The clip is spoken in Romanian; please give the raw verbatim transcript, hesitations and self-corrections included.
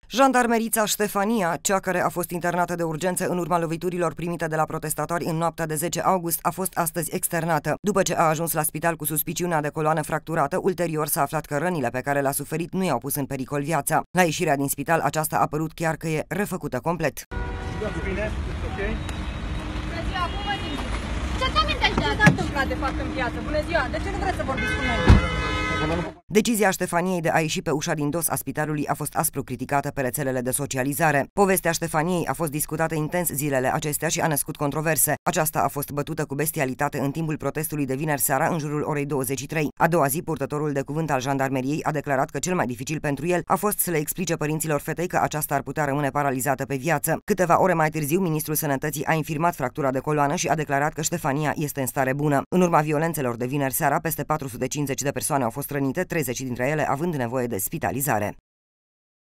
Jandarmerița Ștefania, cea care a fost internată de urgență în urma loviturilor primite de la protestatori în noaptea de zece august, a fost astăzi externată. După ce a ajuns la spital cu suspiciunea de coloană fracturată, ulterior s-a aflat că rănile pe care le-a suferit nu i-au pus în pericol viața. La ieșirea din spital, aceasta a părut chiar că e refăcută complet. Bine? Ok? Bună ziua, cum vă simțiți? Ce se amintește? Ce s-a întâmplat de fapt în viață? Bună ziua, de ce nu vreți să vorbiți cu noi? Decizia Ștefaniei de a ieși pe ușa din dos a spitalului a fost aspru criticată pe rețelele de socializare. Povestea Ștefaniei a fost discutată intens zilele acestea și a născut controverse. Aceasta a fost bătută cu bestialitate în timpul protestului de vineri seara în jurul orei douăzeci și trei. A doua zi, purtătorul de cuvânt al jandarmeriei a declarat că cel mai dificil pentru el a fost să le explice părinților fetei că aceasta ar putea rămâne paralizată pe viață. Câteva ore mai târziu, ministrul sănătății a infirmat fractura de coloană și a declarat că Ștefania este în stare bună. În urma violențelor de vineri seara, peste patru sute cincizeci de persoane au fost rănite, treizeci dintre ele având nevoie de spitalizare.